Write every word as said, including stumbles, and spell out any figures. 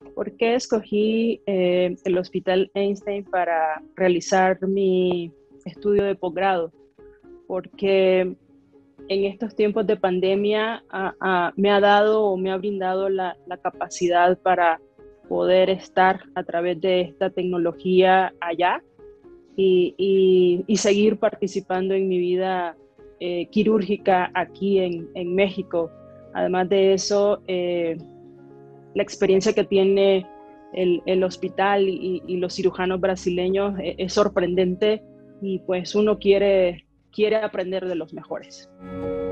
¿Por qué escogí eh, el Hospital Einstein para realizar mi estudio de posgrado? Porque en estos tiempos de pandemia a- a- me ha dado o me ha brindado la, la capacidad para poder estar a través de esta tecnología allá y, y- y seguir participando en mi vida eh, quirúrgica aquí en, en México. Además de eso, eh, la experiencia que tiene el, el hospital y, y los cirujanos brasileños es, es sorprendente y pues uno quiere, quiere aprender de los mejores.